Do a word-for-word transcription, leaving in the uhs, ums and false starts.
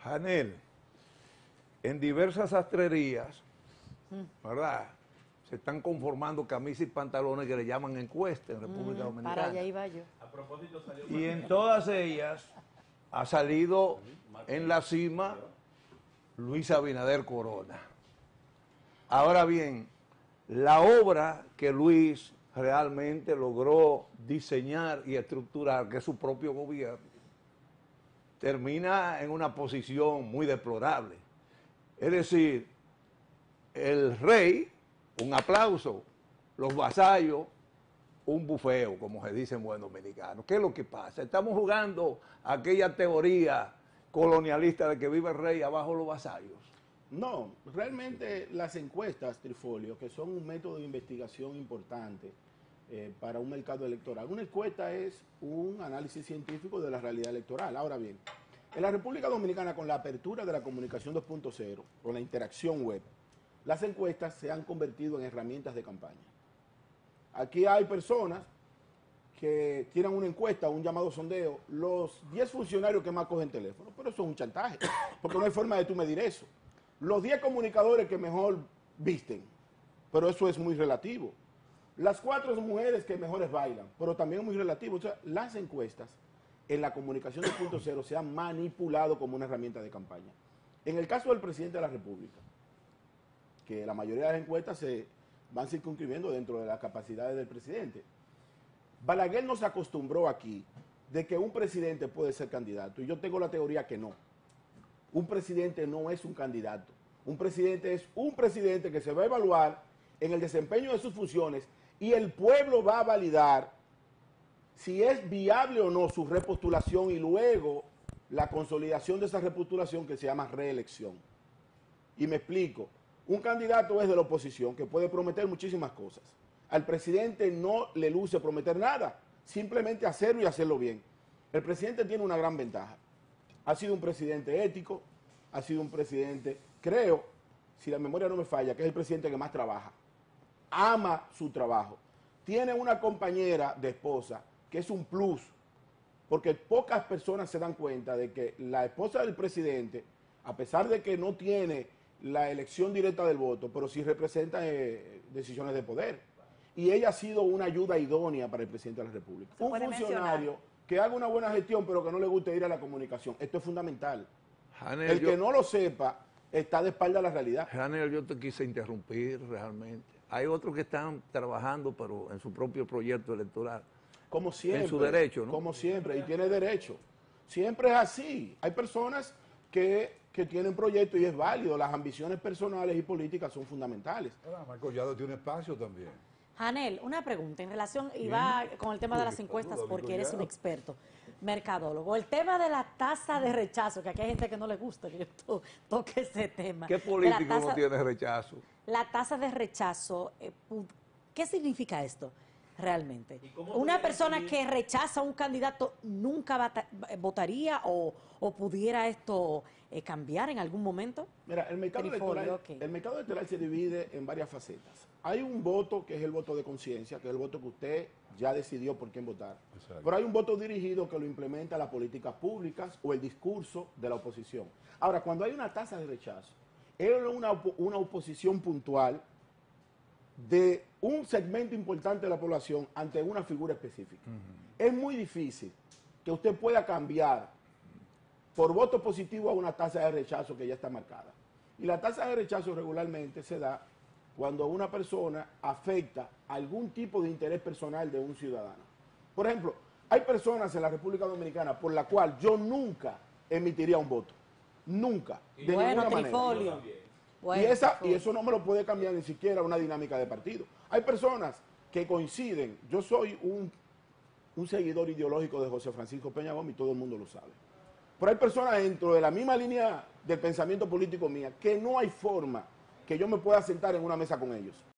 Janel, en diversas sastrerías, ¿verdad?, se están conformando camisas y pantalones que le llaman encuestas en República Mm, Dominicana. para allá iba yo. A propósito salió Y en todas ellas ha salido en la cima Luis Abinader Corona. Ahora bien, la obra que Luis realmente logró diseñar y estructurar, que es su propio gobierno, termina en una posición muy deplorable. Es decir, el rey, un aplauso, los vasallos, un bufeo, como se dice en buen dominicano. ¿Qué es lo que pasa? Estamos jugando aquella teoría colonialista de que vive el rey abajo los vasallos. No, realmente las encuestas, Trifolio, que son un método de investigación importante eh, para un mercado electoral. Una encuesta es un análisis científico de la realidad electoral. Ahora bien, en la República Dominicana, con la apertura de la comunicación dos punto cero, con la interacción web, las encuestas se han convertido en herramientas de campaña. Aquí hay personas que tienen una encuesta, un llamado sondeo, los diez funcionarios que más cogen teléfono, pero eso es un chantaje, porque no hay forma de tú medir eso. Los diez comunicadores que mejor visten, pero eso es muy relativo. Las cuatro mujeres que mejores bailan, pero también es muy relativo. O sea, las encuestas en la comunicación dos punto cero se han manipulado como una herramienta de campaña. En el caso del presidente de la República, que la mayoría de las encuestas se van circunscribiendo dentro de las capacidades del presidente, Balaguer nos acostumbró aquí de que un presidente puede ser candidato, y yo tengo la teoría que no. Un presidente no es un candidato. Un presidente es un presidente que se va a evaluar en el desempeño de sus funciones y el pueblo va a validar si es viable o no su repostulación y luego la consolidación de esa repostulación que se llama reelección. Y me explico. Un candidato es de la oposición que puede prometer muchísimas cosas. Al presidente no le luce prometer nada, simplemente hacerlo y hacerlo bien. El presidente tiene una gran ventaja. Ha sido un presidente ético, ha sido un presidente, creo, si la memoria no me falla, que es el presidente que más trabaja. Ama su trabajo. Tiene una compañera de esposa que es un plus, porque pocas personas se dan cuenta de que la esposa del presidente, a pesar de que no tiene la elección directa del voto, pero sí representa eh, decisiones de poder. Y ella ha sido una ayuda idónea para el presidente de la República. Un funcionario que haga una buena gestión, pero que no le guste ir a la comunicación. Esto es fundamental. Janel, el que yo, no lo sepa está de espalda a la realidad. Janel, yo te quise interrumpir realmente. Hay otros que están trabajando, pero en su propio proyecto electoral. Como siempre. En su derecho, ¿no? Como siempre, y tiene derecho. Siempre es así. Hay personas que, que tienen proyectos y es válido. Las ambiciones personales y políticas son fundamentales. Ahora, Marco Collado tiene espacio también. Janel, una pregunta en relación, y va con el tema de las encuestas porque eres un experto, mercadólogo. El tema de la tasa de rechazo, que aquí hay gente que no le gusta que yo to toque ese tema. ¿Qué político tasa, no tiene rechazo? La tasa de rechazo, eh, ¿qué significa esto realmente? ¿Una persona que rechaza a un candidato nunca votaría o, o pudiera esto eh, cambiar en algún momento? Mira, el mercado, electoral, okay. el mercado electoral se divide en varias facetas. Hay un voto que es el voto de conciencia, que es el voto que usted ya decidió por quién votar. Exacto. Pero hay un voto dirigido que lo implementa las políticas públicas o el discurso de la oposición. Ahora, cuando hay una tasa de rechazo, es una, una oposición puntual de un segmento importante de la población ante una figura específica. Uh-huh. Es muy difícil que usted pueda cambiar por voto positivo a una tasa de rechazo que ya está marcada. Y la tasa de rechazo regularmente se da cuando una persona afecta algún tipo de interés personal de un ciudadano. Por ejemplo, hay personas en la República Dominicana por la cual yo nunca emitiría un voto. Nunca. De bueno, ninguna Trifolio. manera. Bueno, y, esa, y eso no me lo puede cambiar ni siquiera una dinámica de partido. Hay personas que coinciden. Yo soy un, un seguidor ideológico de José Francisco Peña Gómez y todo el mundo lo sabe. Pero hay personas dentro de la misma línea del pensamiento político mía que no hay forma que yo me pueda sentar en una mesa con ellos.